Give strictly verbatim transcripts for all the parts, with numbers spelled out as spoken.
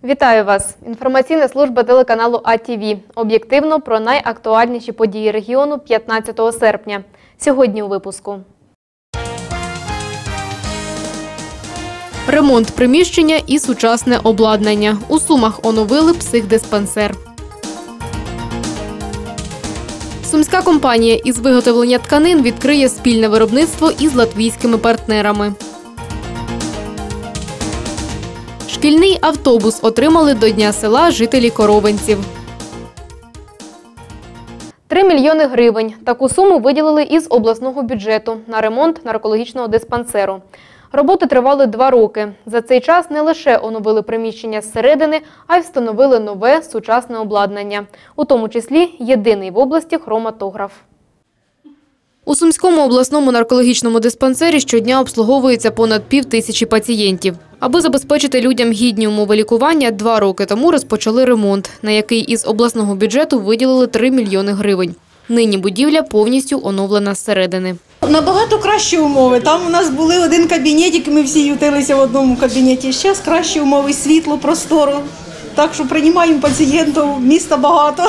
Вітаю вас! Інформаційна служба телеканалу А Т В. Об'єктивно про найактуальніші події регіону п'ятнадцятого серпня. Сьогодні у випуску. Ремонт приміщення і сучасне обладнання. У Сумах оновили психдиспансер. Сумська компанія із виготовлення тканин відкриє спільне виробництво із латвійськими партнерами. Шкільний автобус отримали до Дня села жителі Коровинців. Три мільйони гривень. Таку суму виділили із обласного бюджету на ремонт наркологічного диспансеру. Роботи тривали два роки. За цей час не лише оновили приміщення зсередини, а й встановили нове сучасне обладнання. У тому числі єдиний в області хроматограф. У Сумському обласному наркологічному диспансері щодня обслуговується понад пів тисячі пацієнтів. Аби забезпечити людям гідні умови лікування, два роки тому розпочали ремонт, на який із обласного бюджету виділили три мільйони гривень. Нині будівля повністю оновлена зсередини. Набагато кращі умови. Там у нас були один кабінетик, ми всі ютилися в одному кабінеті. Зараз кращі умови, світло, простору. Так що приймаємо пацієнтів, міста багато.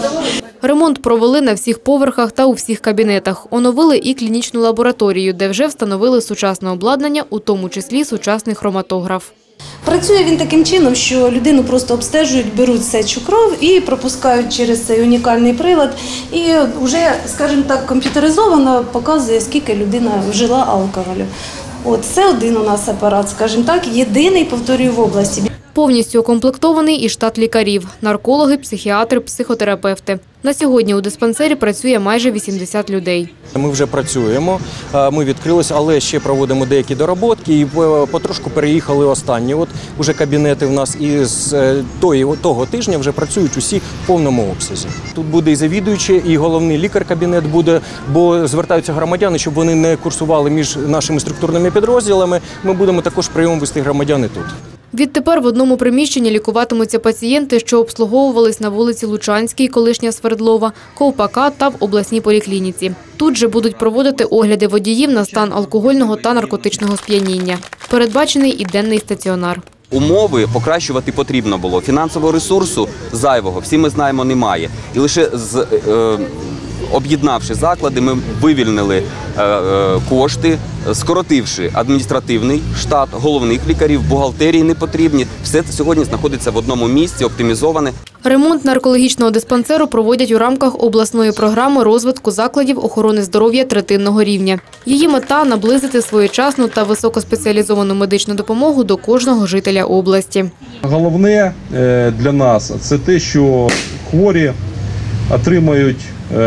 Ремонт провели на всіх поверхах та у всіх кабінетах. Оновили і клінічну лабораторію, де вже встановили сучасне обладнання, у тому числі сучасний хроматограф. Працює він таким чином, що людину просто обстежують, беруть сечу кров і пропускають через цей унікальний прилад. І вже, скажімо так, комп'ютеризовано показує, скільки людина вжила алкоголю. От це один у нас апарат, скажімо так, єдиний, повторюю, в області. Повністю укомплектований і штат лікарів – наркологи, психіатри, психотерапевти. На сьогодні у диспансері працює майже вісімдесят людей. Ми вже працюємо, ми відкрилися, але ще проводимо деякі доработки і потрошку переїхали останні. От уже кабінети в нас і з того тижня вже працюють усі в повному обсязі. Тут буде і завідуючий, і головний лікар-кабінет буде, бо звертаються громадяни, щоб вони не курсували між нашими структурними підрозділами. Ми будемо також прийом вести громадян і тут. Відтепер в одному приміщенні лікуватимуться пацієнти, що обслуговувались на вулиці Лучанській, колишня Свердлова, Ковпака та в обласній поліклініці. Тут же будуть проводити огляди водіїв на стан алкогольного та наркотичного сп'яніння. Передбачений і денний стаціонар. Умови покращувати потрібно було. Фінансового ресурсу зайвого, всі ми знаємо, немає. І лише з е, об'єднавши заклади, ми вивільнили е, е, кошти, скоротивши адміністративний штат, головних лікарів, бухгалтерії не потрібні. Все це сьогодні знаходиться в одному місці, оптимізоване. Ремонт наркологічного диспансеру проводять у рамках обласної програми розвитку закладів охорони здоров'я третинного рівня. Її мета – наблизити своєчасну та високоспеціалізовану медичну допомогу до кожного жителя області. Головне для нас – це те, що хворі отримають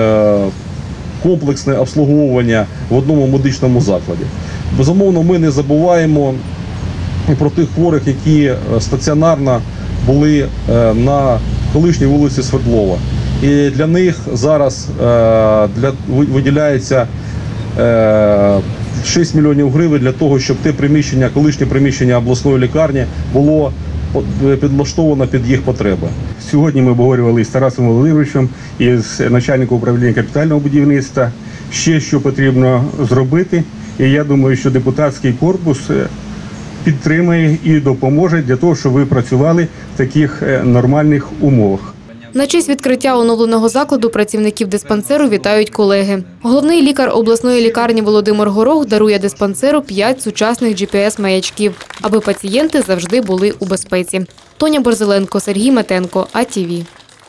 комплексне обслуговування в одному медичному закладі. Безумовно, ми не забуваємо про тих хворих, які стаціонарно були на колишній вулиці Свердлова. І для них зараз для, виділяється шість мільйонів гривень для того, щоб те приміщення, колишнє приміщення обласної лікарні було підлаштовано під їх потреби. Сьогодні ми обговорювали з Тарасом Володимировичем, і з начальником управління капітального будівництва, ще що потрібно зробити. І я думаю, що депутатський корпус підтримує і допоможе для того, щоб ви працювали в таких нормальних умовах. На честь відкриття оновленого закладу працівників диспансеру вітають колеги. Головний лікар обласної лікарні Володимир Горох дарує диспансеру п'ять сучасних джі пі ес-маячків, аби пацієнти завжди були у безпеці. Тоня Борзеленко, Сергій Метенко, А Т В.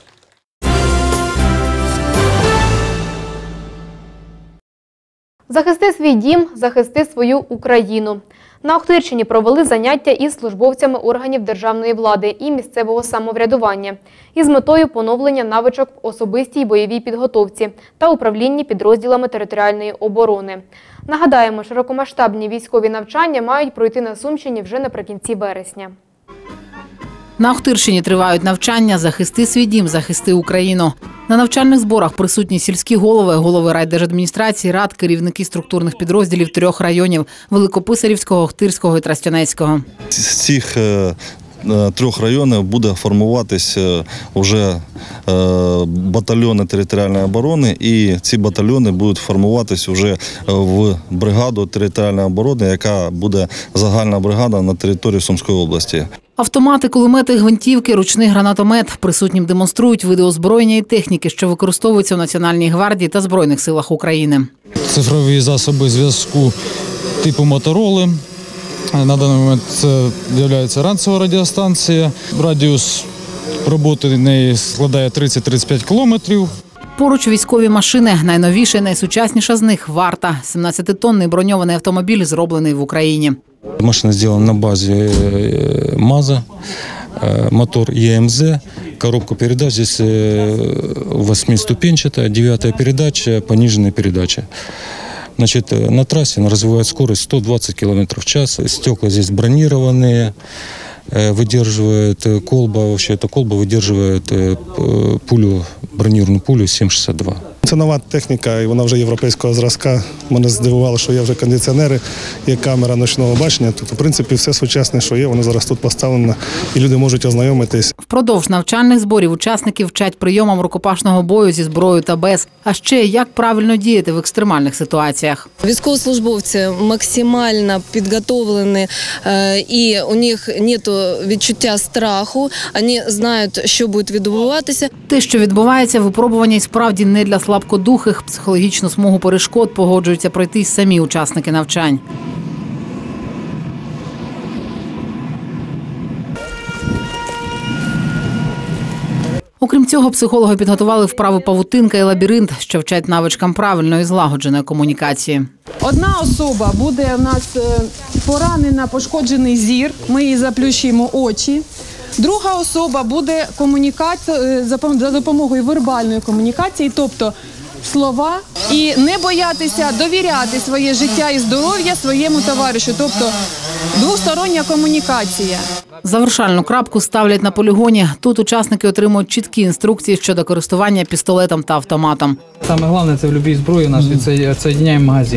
Захисти свій дім, захисти свою Україну. На Охтирщині провели заняття із службовцями органів державної влади і місцевого самоврядування із метою поновлення навичок в особистій бойовій підготовці та управлінні підрозділами територіальної оборони. Нагадаємо, широкомасштабні військові навчання мають пройти на Сумщині вже наприкінці вересня. На Охтирщині тривають навчання «Захисти свій дім, захисти Україну». На навчальних зборах присутні сільські голови, голови райдержадміністрації, рад, керівники структурних підрозділів трьох районів – Великописарівського, Охтирського і Тростянецького. З цих трьох районів буде формуватися вже батальйони територіальної оборони, і ці батальйони будуть формуватися вже в бригаду територіальної оборони, яка буде загальна бригада на території Сумської області. Автомати, кулемети, гвинтівки, ручний гранатомет. Присутнім демонструють види озброєння і техніки, що використовуються в Національній гвардії та Збройних силах України. Цифрові засоби зв'язку типу Мотороли. На даний момент це є ранцева радіостанція. Радіус роботи неї складає тридцять-тридцять п'ять кілометрів. Поруч військові машини. Найновіша і найсучасніша з них – «Варта». сімнадцятитонний броньований автомобіль, зроблений в Україні. Машина сделана на базе МАЗа, мотор Е М З, коробка передач здесь восьмиступенчатая, девятая передача, пониженная передача. Значит, на трассе она развивает скорость сто двадцать километров в час. Стекла здесь бронированные, выдерживает колба, вообще эта колба выдерживает пулю, бронированную пулю сім шістдесят два. Це нова техніка, і вона вже європейського зразка. Мене здивувало, що є вже кондиціонери, є камера ночного бачення. Тобто, в принципі, все сучасне, що є, воно зараз тут поставлено, і люди можуть ознайомитись. Впродовж навчальних зборів учасників вчать прийомам рукопашного бою зі зброєю та без. А ще, як правильно діяти в екстремальних ситуаціях. Військовослужбовці максимально підготовлені, і у них немає відчуття страху, вони знають, що буде відбуватися. Те, що відбувається, випробування і справді не для слабкодухих. Психологічну смугу перешкод погоджуються пройти й самі учасники навчань. Окрім цього, психологи підготували вправи павутинка і лабіринт, що вчать навичкам правильної і злагодженої комунікації. Одна особа буде у нас поранена, пошкоджений зір, ми їй заплющуємо очі. Друга особа буде комунікація за допомогою вербальної комунікації, тобто слова, і не боятися довіряти своє життя і здоров'я своєму товаришу, тобто двостороння комунікація. Завершальну крапку ставлять на полігоні. Тут учасники отримують чіткі інструкції щодо користування пістолетом та автоматом. Саме головне – це в будь-якій зброї у нас відсоєдняємо магазин.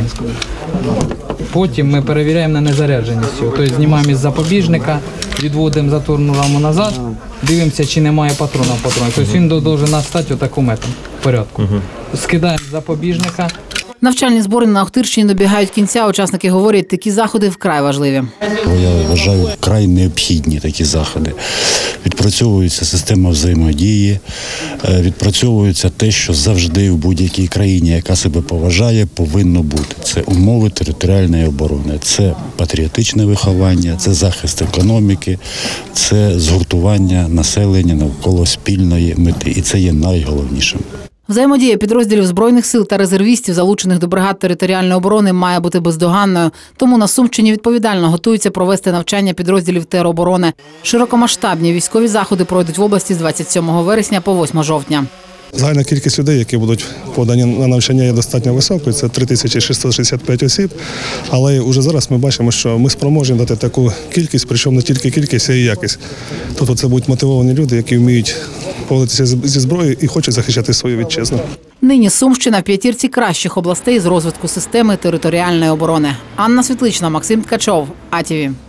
Потім ми перевіряємо на незарядженість. Тобто знімаємо із запобіжника, відводимо затворну раму назад, дивимося, чи немає патрона в патроні. Тобто він повинен настати отаку мету в порядку. Скидаємо з запобіжника. Навчальні збори на Охтирщині добігають кінця. Учасники говорять, такі заходи вкрай важливі. Я вважаю, вкрай необхідні такі заходи. Відпрацьовується система взаємодії, відпрацьовується те, що завжди в будь-якій країні, яка себе поважає, повинно бути. Це умови територіальної оборони, це патріотичне виховання, це захист економіки, це згуртування населення навколо спільної мети. І це є найголовнішим. Взаємодія підрозділів Збройних сил та резервістів, залучених до бригад територіальної оборони, має бути бездоганною. Тому на Сумщині відповідально готуються провести навчання підрозділів тероборони. Широкомасштабні військові заходи пройдуть в області з двадцять сьомого вересня по восьме жовтня. Загальна кількість людей, які будуть подані на навчання, є достатньо високою. Це три тисячі шістсот шістдесят п'ять осіб. Але вже зараз ми бачимо, що ми спроможні дати таку кількість, причому не тільки кількість, а й якість. Тобто це будуть мотивовані люди, які вміють поводитися зі зброєю і хочуть захищати свою вітчизну. Нині Сумщина в п'ятірці кращих областей з розвитку системи територіальної оборони. Анна Світлична, Максим Ткачов, А Ті Ві.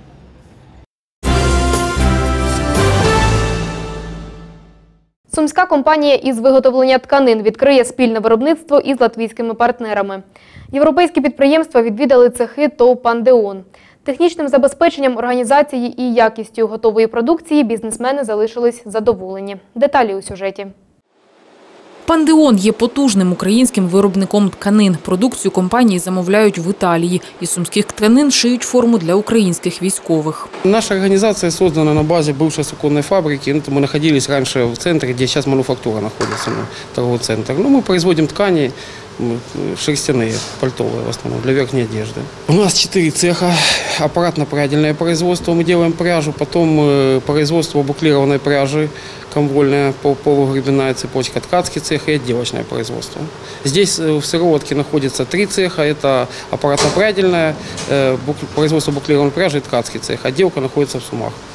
Сумська компанія із виготовлення тканин відкриє спільне виробництво із латвійськими партнерами. Європейські підприємства відвідали цехи ТОВ «Пандеон». Технічним забезпеченням організації і якістю готової продукції бізнесмени залишились задоволені. Деталі у сюжеті. «Пандеон» є потужним українським виробником тканин. Продукцію компанії замовляють в Італії. Із сумських тканин шиють форму для українських військових. Наша организация создана на базе бывшей суконной фабрики. Мы находились раньше в центре, где сейчас мануфактура находится, торговый центр. Ну, мы производим ткани шерстяные, пальтовые в основном, для верхней одежды. У нас четыре цеха. Аппаратно-прядельное производство. Мы делаем пряжу, потом производство буклированной пряжи, комвольная полугребенная цепочка, ткацкий цех и отделочное производство. Здесь в сыроватке находится три цеха. Это аппаратно-прядельное, производство буклированной пряжи и ткацкий цех. Отделка находится в Сумах.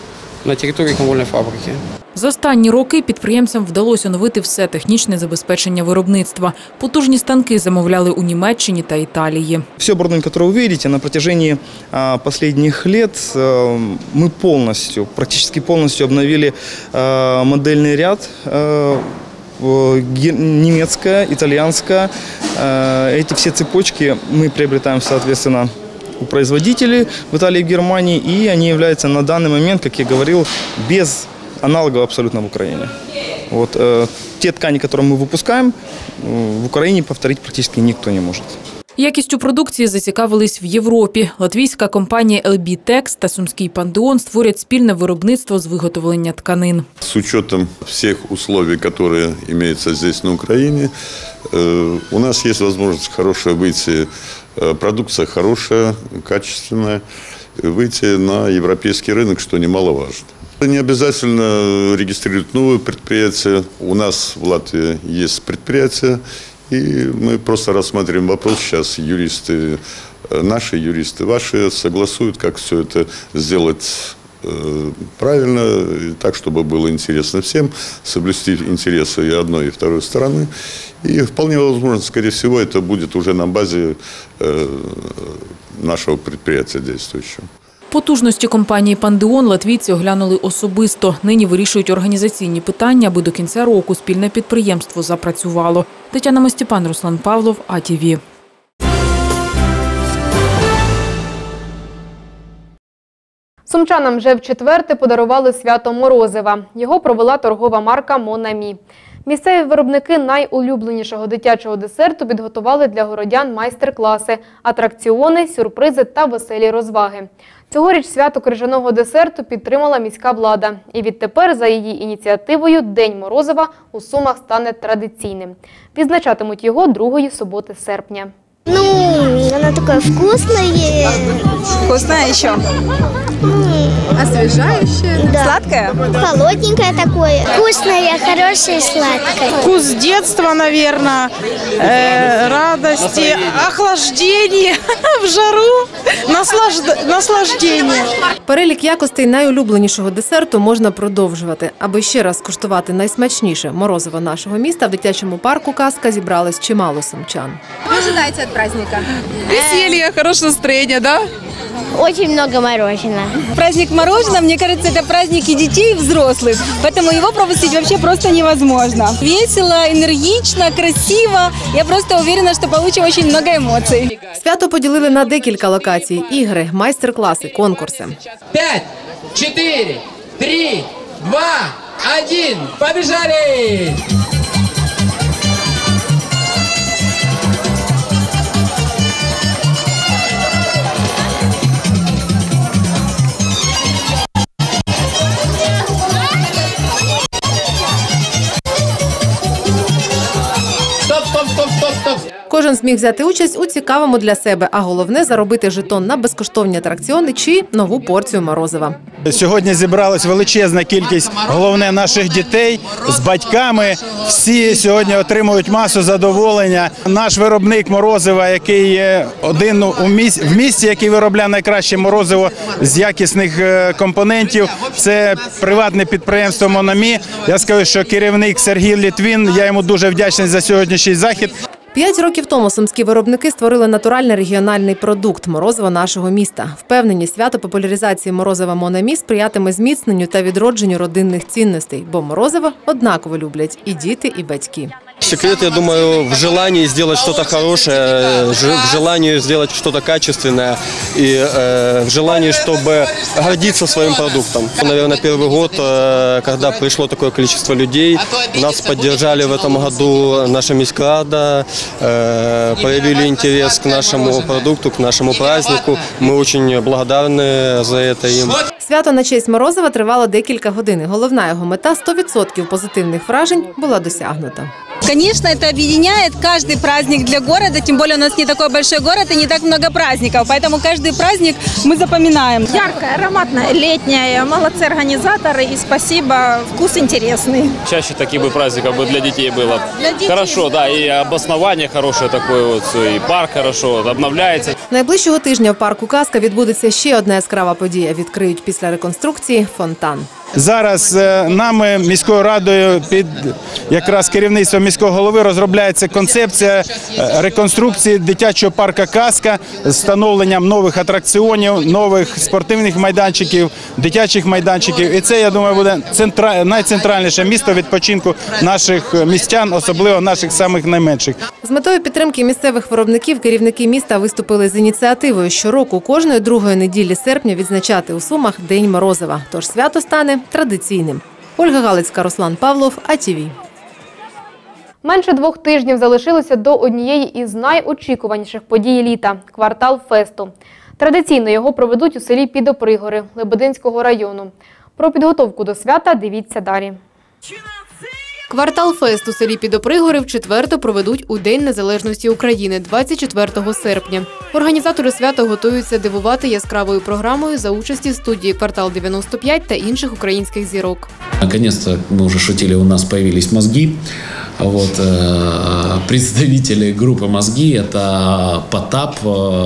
на территории комвольной фабрики. За останні роки підприємцям вдалося оновити все технічне забезпечення виробництва. Потужні станки замовляли у Німеччині та Італії. Все оборудование, которое вы видите, на протяжении а, последних лет а, мы полностью, практически полностью обновили а, модельный ряд. А, немецкая, итальянская. А, эти все цепочки мы приобретаем, соответственно, у производителей в Италии и в Германии, и они являются на данный момент, как я говорил, без аналогов абсолютно в Украине. Вот, э, те ткани, которые мы выпускаем, э, в Украине повторить практически никто не может. Якістю продукції зацікавились в Європі. Латвійська компанія ел бі Tex та сумський Пандеон створять спільне виробництво з виготовлення тканин. С учетом всех условий, которые имеются здесь на Украине, э, у нас есть возможность хорошая выйти, э, продукция хорошая, качественная, выйти на европейский рынок, что немаловажно. Не обязательно регистрировать новые предприятия. У нас в Латвии есть предприятия, и мы просто рассматриваем вопрос. Сейчас юристы, наши юристы, ваши согласуют, как все это сделать правильно, так, чтобы было интересно всем, соблюсти интересы и одной, и второй стороны. И вполне возможно, скорее всего, это будет уже на базе нашего предприятия действующего. Потужності компанії «Пандеон» латвійці оглянули особисто. Нині вирішують організаційні питання, аби до кінця року спільне підприємство запрацювало. Тетяна Мостіпан, Руслан Павлов, А Ті Ві. Сумчанам вже вчетверте подарували свято Морозива. Його провела торгова марка «Монамі». Місцеві виробники найулюбленішого дитячого десерту підготували для городян майстер-класи, атракціони, сюрпризи та веселі розваги. Цьогоріч свято крижаного десерту підтримала міська влада. І відтепер за її ініціативою День Морозива у Сумах стане традиційним. Відзначатимуть його другої суботи серпня. Ну, она такая вкусная. Вкусная еще? Освежающая? Да. Сладкая? Холодненькое такое. Вкусное, хорошее, сладкое. Вкус детства, наверное, э, радости, охлаждения в жару, наслажд... наслаждение. Перелік якостей найулюбленішого десерту можна продовжувати. Аби ще раз скуштувати найсмачніше морозиво нашого міста, в дитячому парку «Казка» зібралось чимало сумчан. Что ожидаете от праздника? Веселье, хорошее настроение, да? Очень много мороженого. Праздник мороженого, мне кажется, это праздник и детей, и взрослых. Поэтому его пропустить вообще просто невозможно. Весело, энергично, красиво. Я просто уверена, что получим очень много эмоций. Свято поділили на декілька локацій – ігри, майстер-класи, конкурси. Пять, четыре, три, два, один, побежали! Кожен зміг взяти участь у цікавому для себе, а головне – заробити жетон на безкоштовні атракціони чи нову порцію морозива. Сьогодні зібралась величезна кількість, головне, наших дітей з батьками. Всі сьогодні отримують масу задоволення. Наш виробник морозива, який є один у місті, в місті, який виробляє найкраще морозиво з якісних компонентів, це приватне підприємство «Монамі». Я скажу, що керівник Сергій Літвін, я йому дуже вдячний за сьогоднішній захід. П'ять років тому сумські виробники створили натуральний регіональний продукт – морозиво нашого міста. Впевнені, свято популяризації морозива «Монамі» сприятиме зміцненню та відродженню родинних цінностей, бо морозиво однаково люблять і діти, і батьки. Секрет, я думаю, в желании сделать что-то хорошее, в желании сделать что-то качественное и э, в желании, чтобы гордиться своим продуктом. Наверное, первый год, э, когда пришло такое количество людей, нас поддержали в этом году наша міськрада, э, проявили интерес к нашему продукту, к нашему празднику. Мы очень благодарны за это им. Свято на честь морозива тривало декілька годин. Головна його мета – сто відсотків позитивних вражень була досягнута. Конечно, это объединяет каждый праздник для города, тем более у нас не такой большой город и не так много праздников, поэтому каждый праздник мы запоминаем. Яркая, ароматная, летняя, молодцы организаторы и спасибо, вкус интересный. Чаще таких бы праздников бы для детей было. Для детей. Хорошо, да, и обоснование хорошее такое, вот, и парк хорошо, обновляется. Найближчого тижня в парку «Казка» відбудеться ще одна яскрава подія. Відкриють після реконструкції фонтан. Зараз е, нами, міською радою, під якраз керівництвом міського голови розробляється концепція е, реконструкції дитячого парку «Казка» з встановленням нових атракціонів, нових спортивних майданчиків, дитячих майданчиків. І це, я думаю, буде центра... найцентральніше місто відпочинку наших містян, особливо наших самих найменших. З метою підтримки місцевих виробників керівники міста виступили з ініціативою щороку кожної другої неділі серпня відзначати у Сумах День Морозива. Тож свято стане традиційним. Ольга Галицька, Руслан Павлов, А Ті Ві. Менше двох тижнів залишилося до однієї із найочікуваніших подій літа – квартал фесту. Традиційно його проведуть у селі Підопригори Лебединського району. Про підготовку до свята дивіться далі. Квартал фест у селі Підопригори вчетверте проведуть у День Незалежності України – двадцять четвертого серпня. Організатори свята готуються дивувати яскравою програмою за участі студії «Квартал дев'яносто п'ять» та інших українських зірок. Наконец-то, мы уже шутили, у нас появились мозги. Вот, представители группы «Мозги» – это Потап,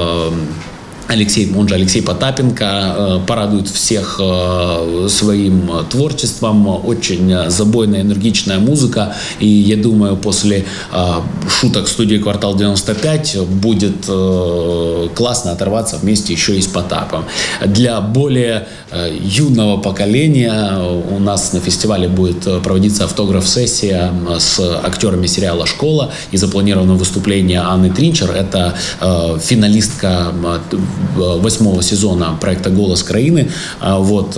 Алексей, он же Алексей Потапенко, порадует всех своим творчеством, очень забойная, энергичная музыка. И я думаю, после шуток студии «Квартал девяносто пять» будет классно оторваться вместе еще и с Потапом. Для более юного поколения у нас на фестивале будет проводиться автограф-сессия с актерами сериала «Школа». И запланировано выступление Анны Тринчер. Это финалистка восьмого сезона проекта «Голос краины». Вот.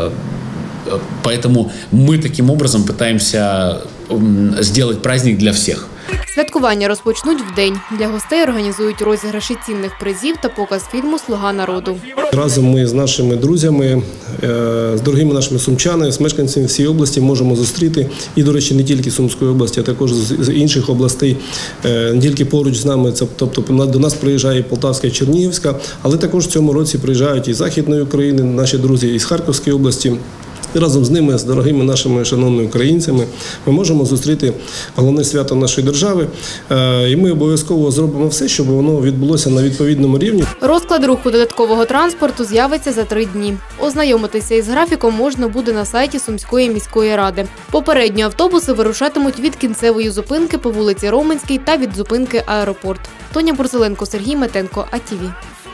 Поэтому мы таким образом пытаемся сделать праздник для всех. Святкування розпочнуть вдень. Для гостей організують розіграші цінних призів та показ фільму «Слуга народу». Разом ми з нашими друзями, з дорогими нашими сумчанами, з мешканцями всієї області можемо зустріти. І, до речі, не тільки Сумської області, а також з інших областей. Не тільки поруч з нами, тобто до нас приїжджає Полтавська і Чернігівська, але також в цьому році приїжджають із Західної України, наші друзі із Харківської області. І разом з ними, з дорогими нашими шановними українцями, ми можемо зустріти головне свято нашої держави. І ми обов'язково зробимо все, щоб воно відбулося на відповідному рівні. Розклад руху додаткового транспорту з'явиться за три дні. Ознайомитися із графіком можна буде на сайті Сумської міської ради. Попередньо автобуси вирушатимуть від кінцевої зупинки по вулиці Роменській та від зупинки «Аеропорт». Тоня Бурзеленко, Сергій Метенко, А Ті Ві.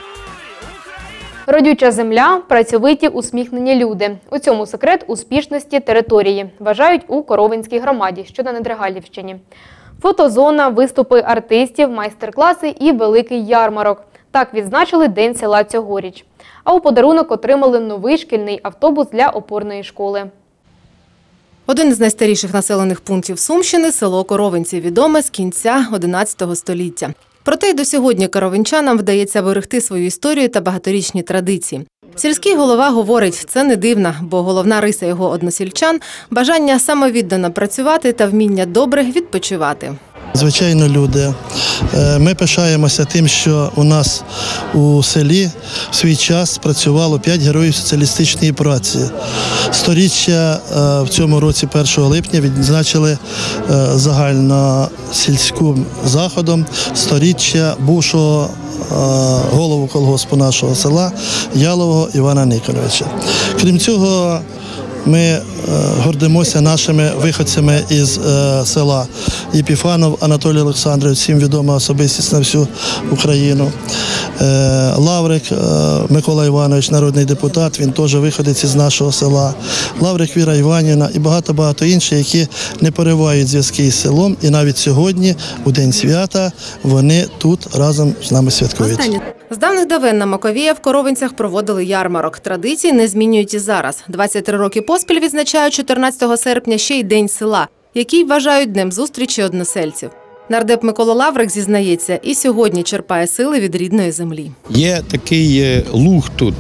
Родюча земля, працьовиті, усміхнені люди. У цьому секрет успішності території, вважають у Коровинській громаді, що на Недригалівщині. Фотозона, виступи артистів, майстер-класи і великий ярмарок. Так відзначили День села цьогоріч. А у подарунок отримали новий шкільний автобус для опорної школи. Один із найстаріших населених пунктів Сумщини – село Коровинці, відоме з кінця одинадцятого століття. Проте й до сьогодні коровинчанам вдається берегти свою історію та багаторічні традиції. Сільський голова говорить, це не дивно, бо головна риса його односельчан – бажання самовіддано працювати та вміння добре відпочивати. Звичайно, люди. Ми пишаємося тим, що у нас у селі в свій час працювало п'ять героїв соціалістичної праці. Сторіччя в цьому році першого липня відзначили загальносільським заходом сторіччя бувшого голову колгоспу нашого села Ялового Івана Николайовича. Крім цього, ми гордимося нашими виходцями із села. Єпіфанов Анатолій Олександрович, всім відома особистість на всю Україну. Лаврик Микола Іванович, народний депутат, він теж виходець із нашого села. Лаврик Віра Іванівна і багато-багато інших, які не поривають зв'язки із селом. І навіть сьогодні, у День свята, вони тут разом з нами святкують. З давних давен на Маковія в Коровинцях проводили ярмарок. Традиції не змінюють і зараз. двадцять три роки поспіль відзначають чотирнадцятого серпня ще й День села, який вважають днем зустрічі односельців. Нардеп Микола Лаврик зізнається, і сьогодні черпає сили від рідної землі. Є такий луг тут,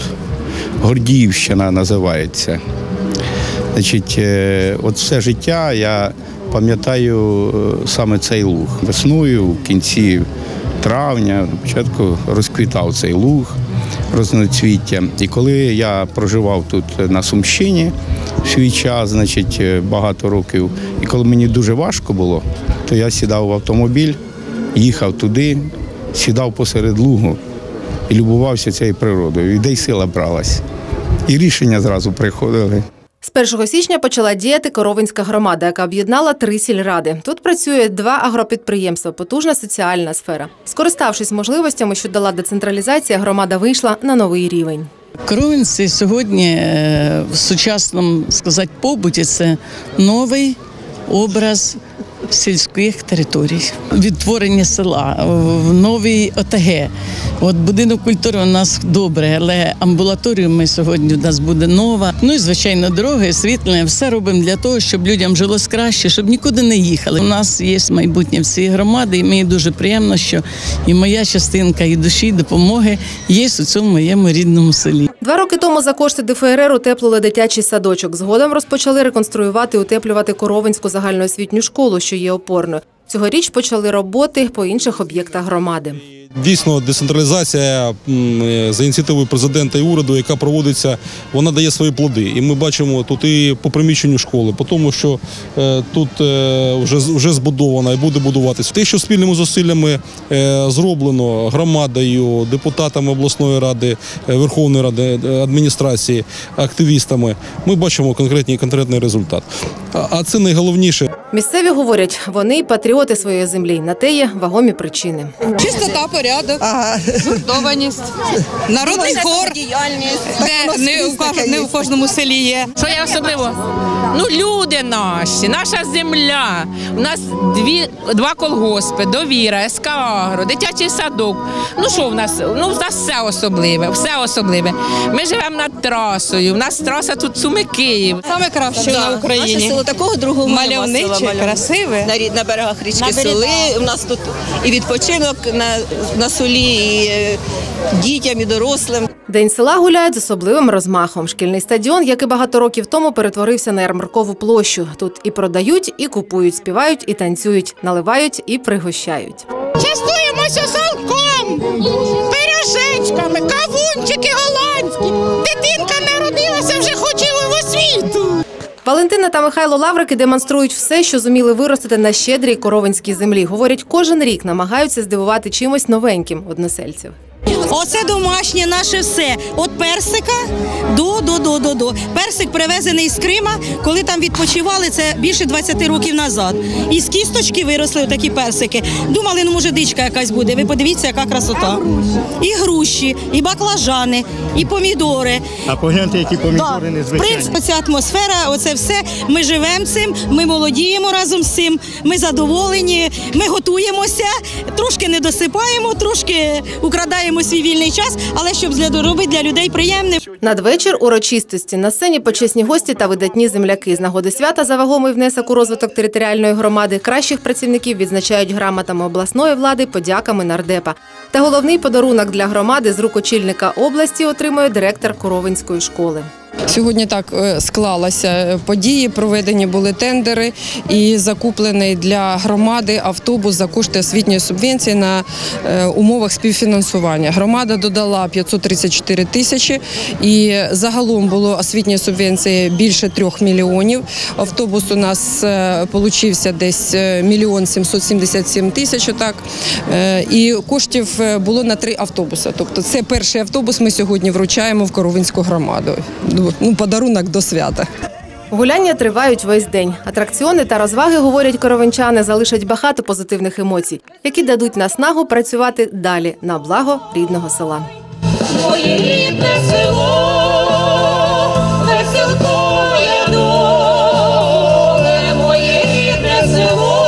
Гордіївщина називається. Значить, от все життя я пам'ятаю е, саме цей луг. Весною, в кінці травня, на початку розквітав цей луг, розноцвіття. І коли я проживав тут на Сумщині в свій час, значить, багато років, і коли мені дуже важко було, то я сідав в автомобіль, їхав туди, сідав посеред лугу і любувався цією природою. І де й сила бралась. І рішення зразу приходили. З першого січня почала діяти Коровинська громада, яка об'єднала три сільради. Тут працює два агропідприємства, потужна соціальна сфера. Скориставшись можливостями, що дала децентралізація, громада вийшла на новий рівень. Коровинці сьогодні в сучасному, сказати, побуті – це новий образ сільських територій. Відтворення села, в новій О Те Ге. От будинок культури у нас добре, але амбулаторію ми сьогодні у нас буде нова. Ну і, звичайно, дороги, освітлення. Все робимо для того, щоб людям жилось краще, щоб нікуди не їхали. У нас є майбутнє всієї громади, і мені дуже приємно, що і моя частинка, і душі, і допомоги є у цьому моєму рідному селі. Два роки тому за кошти Де Фе Ер Ер утеплили дитячий садочок. Згодом розпочали реконструювати і утеплювати Коровинську загальноосвітню школу, що є опорною. Цьогоріч почали роботи по інших об'єктах громади. Дійсно, децентралізація за ініціативою президента і уряду, яка проводиться, вона дає свої плоди. І ми бачимо тут і по приміщенню школи, по тому, що е, тут е, вже, вже збудовано і буде будуватися. Те, що спільними зусиллями е, зроблено громадою, депутатами обласної ради, е, Верховної Ради, адміністрації, активістами, ми бачимо конкретний, конкретний результат. А, а це найголовніше. Місцеві говорять, вони патріоти своєї землі. На те є вагомі причини. Чистота, порядок, ага. Згуртованість, народний хор, де не у, кож... не у кожному селі є. Що є особливо? Ну, люди наші, наша земля. У нас дві, два колгоспи, Довіра, Ес Ка Агро, дитячий садок. Ну, що в нас? Ну, в нас все особливе, все особливе. Ми живемо над трасою, у нас траса тут Суми-Київ. Саме краще да. на Україні. Наше село такого другого мальовниче, красиве. На, на берегах річки Соли. У нас тут і відпочинок на, на Солі, і е, дітям, і дорослим. День села гуляють з особливим розмахом. Шкільний стадіон, як і багато років тому, перетворився на ярмаркову площу. Тут і продають, і купують, співають, і танцюють, наливають і пригощають. Частуємося салком, пиріжечками, кавунчики голландські. Дитинка народилася, вже хоче в освіту. Валентина та Михайло Лаврики демонструють все, що зуміли виростити на щедрій коровинській землі. Говорять, кожен рік намагаються здивувати чимось новеньким односельців. Оце домашнє наше все. От персика до, до, до, до, до. Персик привезений з Крима, коли там відпочивали, це більше двадцять років назад. І з кісточки виросли такі персики. Думали, ну може дичка якась буде. Ви подивіться, яка красота. І груші, і баклажани, і помідори. А погляньте, які помідори да. незвичайні. В принципі, ця атмосфера, оце все. Ми живемо цим, ми молодіємо разом з цим, ми задоволені, ми готуємося, трошки не досипаємо, трошки украдаємо свій вільний час, але щоб робити для людей приємне. Надвечір урочистості. На сцені почесні гості та видатні земляки. З нагоди свята за вагомий внесок у розвиток територіальної громади кращих працівників відзначають грамотами обласної влади, подяками нардепа. Та головний подарунок для громади з рук очільника області отримує директор Коровинської школи. Сьогодні так склалося події, проведені були тендери і закуплений для громади автобус за кошти освітньої субвенції на умовах співфінансування. Громада додала п'ятсот тридцять чотири тисячі і загалом було освітньої субвенції більше трьох мільйонів. Автобус у нас получився десь мільйон сімсот сімдесят сім тисяч, так, і коштів було на три автобуси. Тобто це перший автобус ми сьогодні вручаємо в Коровинську громаду. Ну, подарунок до свята. Гуляння тривають весь день. Атракціони та розваги, говорять коровинчани, залишать багато позитивних емоцій, які дадуть наснагу працювати далі на благо рідного села. Моє рідне село, веселкує доле, моє рідне село,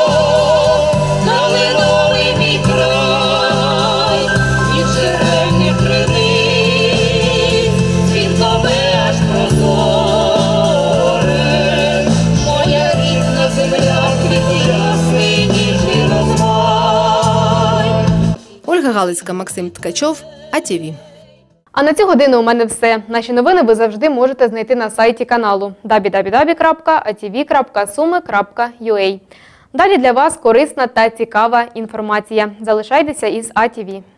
калиновий мій край, від жерельних криниць, дзвінками аж прозоре, моя рідна земля, квіти ясний, ніжний розмай. Ольга Галицька, Максим Ткачов, А Ті Ві. А на цю годину у мене все. Наші новини ви завжди можете знайти на сайті каналу дабл ю дабл ю дабл ю крапка а ті ві крапка суми крапка ю а. Далі для вас корисна та цікава інформація. Залишайтеся із А Ті Ві.